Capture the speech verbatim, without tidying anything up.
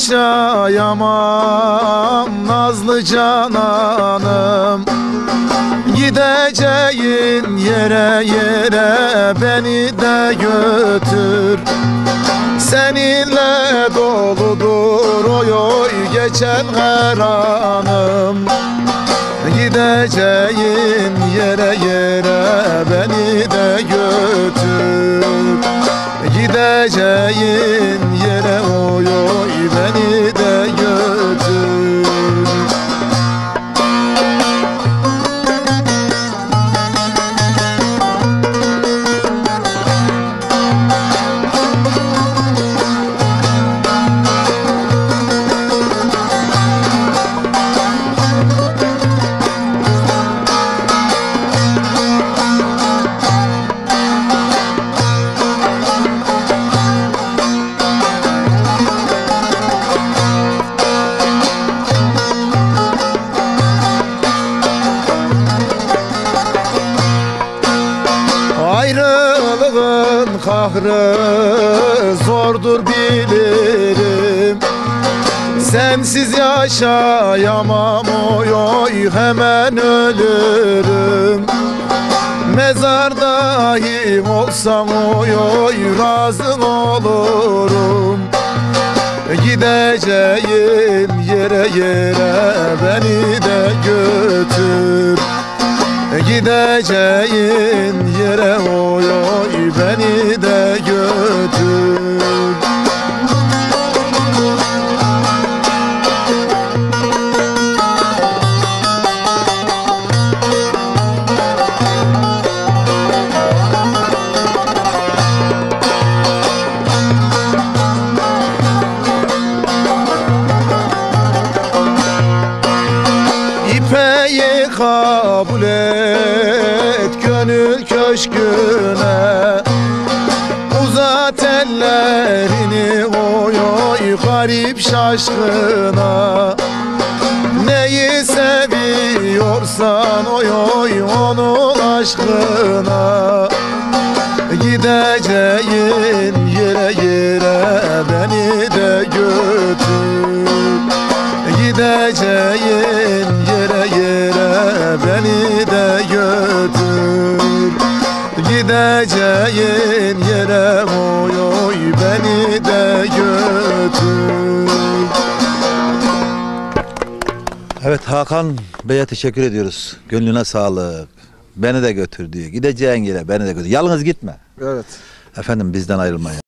yaşayamam nazlı cananım. Gideceğin yere yere beni de götür. Seninle doludur oy oy geçen her anım. Gideceğin yere yere beni de götür. Gideceğin yere oy oy beni de götür. Ayrılığın kahrı zordur bilirim. Sensiz yaşayamam oy oy hemen ölürüm. Mezar dahi olsam oy oy razı olurum. Gideceğin yere yere beni de götür. Gideceğin yere oy oy beni de götür. İpeyi kabul et gönül köşküne. Uzat ellerini oy oy garip şaşkına. Neyi seviyorsan oy oy onun aşkına. Gideceğin yere yere beni de götür. Gideceğin yere yere beni de götür. Gideceğin yere oy oy beni de götür. Evet, Hakan Bey'e teşekkür ediyoruz. Gönlüne sağlık. Beni de götür diyor. Gideceğin yere beni de götür. Yalnız gitme. Evet. Efendim bizden ayrılmayın.